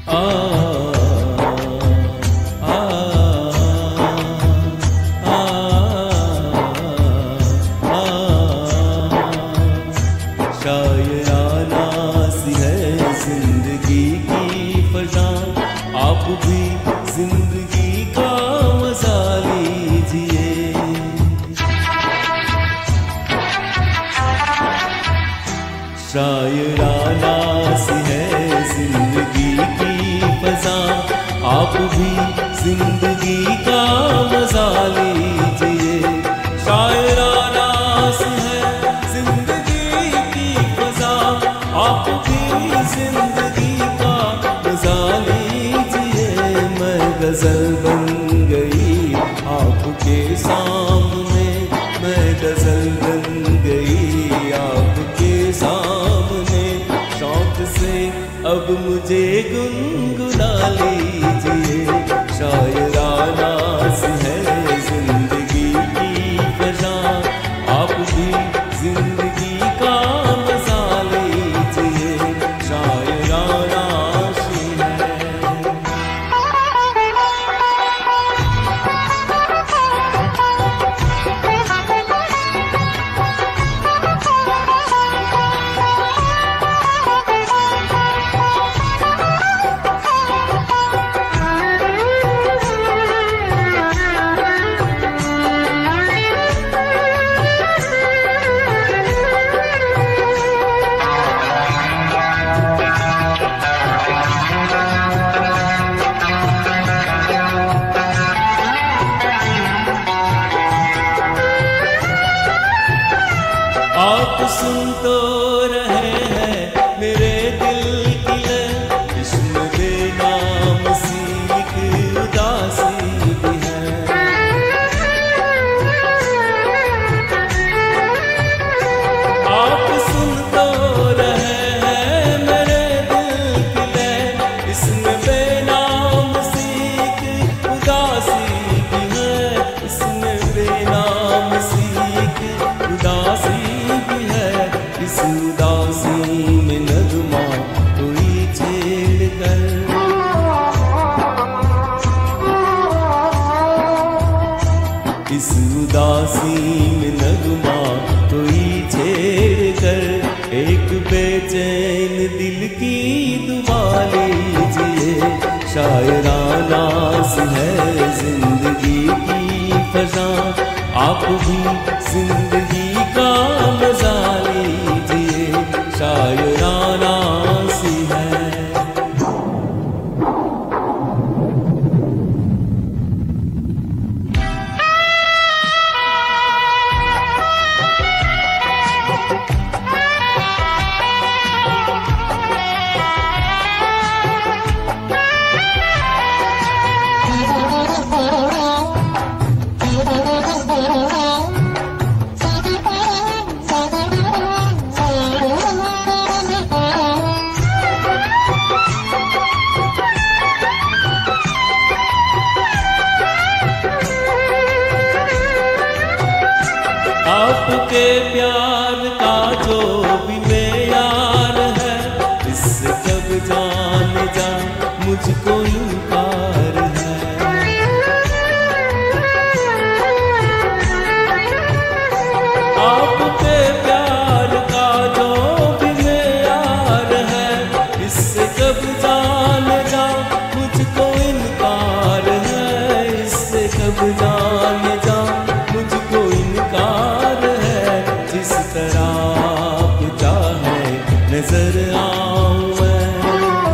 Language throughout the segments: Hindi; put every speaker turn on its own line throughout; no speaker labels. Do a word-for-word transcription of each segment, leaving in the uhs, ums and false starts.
आ आ आ आ शायराना सी है जिंदगी की फजा, आप भी जिंदगी का मजा लीजिए। शायराना सी है जिंदगी की फजा, आप भी जिंदगी का मजा लीजिए। शायराना सी है जिंदगी की फजा, आप भी जिंदगी का मजा लीजिए। मैं गजल बन गई आपके सामने, मैं गजल बन गई आपके सामने। शौक से अब मुझे गुनगुना लीजिए। शायराना सी है जिंदगी की फजा, आप भी जिंदगी का मजा लीजिए। शायराना सी है। आप सुन तो रहे हैं मेरे दिल की लय, इसमें बेनाम सी एक उदासी भी है। आप सुन तो रहे हैं मेरे दिल की लय, इसमें बेनाम सी एक उदासी भी है। इसमें बेनाम सी एक उदासी भी है। इस उदासी में नगमा कोई छेड़ कर, इस उदासी में नगमा कोई छेड़ कर। एक बेचैन दिल की दुआ लीजिए। शायराना सी है जिंदगी की फजा, आप भी जिंदगी का मजा लीजिए। शायराना सी है। आपके प्यार का जो भी मेयार है, इससे कब जान जा मुझको इनकार है। आपके प्यार का जो भी मेयार है, इससे कब जान जा मुझको इनकार है। इससे कब जान जा मुझको इनकार है। जिस तरह आप चाहे नजर आऊं मैं,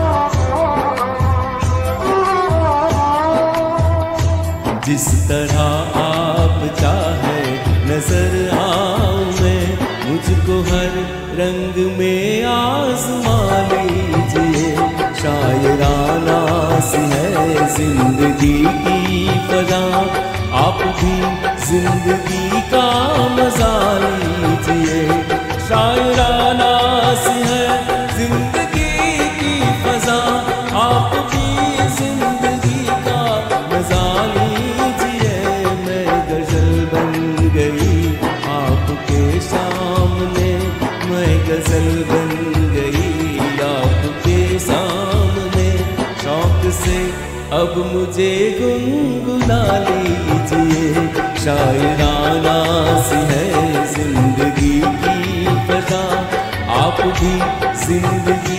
जिस तरह आप चाहे नजर आऊं मैं। मुझको हर रंग में आज़मा लीजिए। शायराना सी है जिंदगी की फजा, आप भी जिंदगी का मजा लीजिए। शायराना सी है जिंदगी की फजा, आप भी जिंदगी का मजा लीजिए। मैं गजल बन गई आपके सामने, मैं गजल बन गई आपके सामने। से अब मुझे गुनगुना लीजिए। शायराना सी है जिंदगी की फजा, आप भी जिंदगी